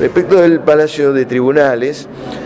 Respecto del Palacio de Tribunales,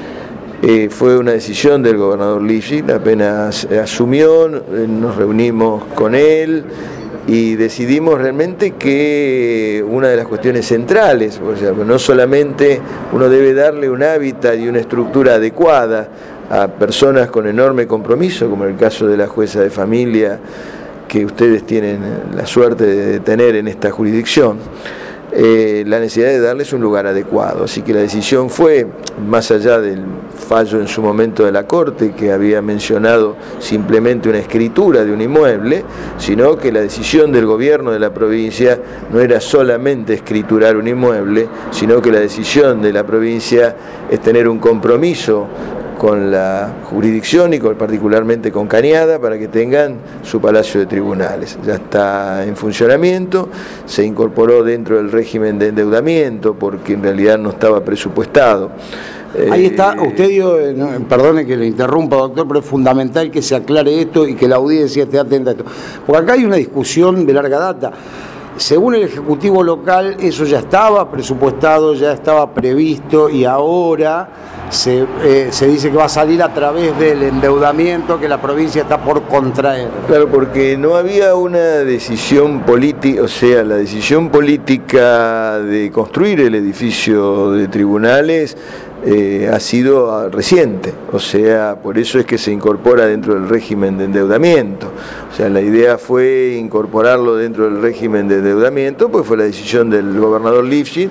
fue una decisión del gobernador Lifschitz, apenas asumió, nos reunimos con él y decidimos realmente que una de las cuestiones centrales, o sea, no solamente uno debe darle un hábitat y una estructura adecuada a personas con enorme compromiso, como en el caso de la jueza de familia que ustedes tienen la suerte de tener en esta jurisdicción, la necesidad de darles un lugar adecuado. Así que la decisión fue, más allá del fallo en su momento de la Corte, que había mencionado simplemente una escritura de un inmueble, sino que la decisión del gobierno de la provincia no era solamente escriturar un inmueble, sino que la decisión de la provincia es tener un compromiso con la jurisdicción y particularmente con Cañada para que tengan su Palacio de Tribunales. Ya está en funcionamiento, se incorporó dentro del régimen de endeudamiento porque en realidad no estaba presupuestado. Ahí está, usted dio, perdone que le interrumpa, doctor, pero es fundamental que se aclare esto y que la audiencia esté atenta a esto. Porque acá hay una discusión de larga data. Según el Ejecutivo local, eso ya estaba presupuestado, ya estaba previsto y ahora se dice que va a salir a través del endeudamiento que la provincia está por contraer. Claro, porque no había una decisión política, o sea, la decisión política de construir el edificio de tribunales ha sido reciente, o sea, por eso es que se incorpora dentro del régimen de endeudamiento. O sea, la idea fue incorporarlo dentro del régimen de endeudamiento, pues fue la decisión del gobernador Lifschitz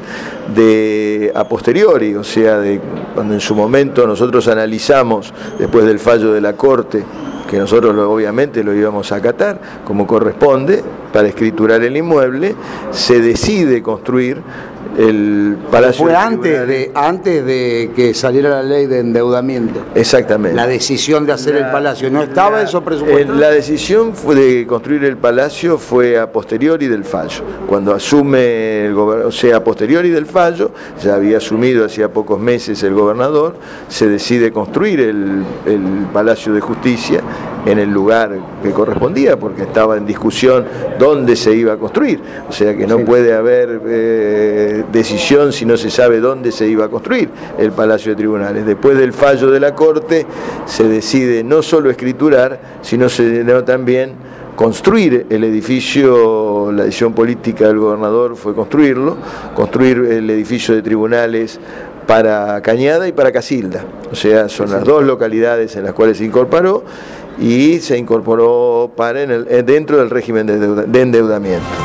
a posteriori, o sea, cuando en su momento nosotros analizamos, después del fallo de la Corte, que nosotros obviamente lo íbamos a acatar como corresponde para escriturar el inmueble, se decide construir el Palacio. Fue antes de que saliera la ley de endeudamiento. Exactamente. La decisión de hacer el palacio, ¿no estaba eso presupuestado? La decisión de construir el palacio fue a posteriori del fallo. Cuando asume el gobernador, o sea, a posteriori del fallo, ya había asumido hacía pocos meses el gobernador, se decide construir el Palacio de Justicia en el lugar que correspondía, porque estaba en discusión dónde se iba a construir. O sea que no puede haber decisión si no se sabe dónde se iba a construir el Palacio de Tribunales. Después del fallo de la Corte se decide no solo escriturar, sino también construir el edificio. La decisión política del gobernador fue construir el edificio de tribunales para Cañada y para Casilda. O sea, son las dos localidades en las cuales se incorporó y se incorporó dentro del régimen de endeudamiento.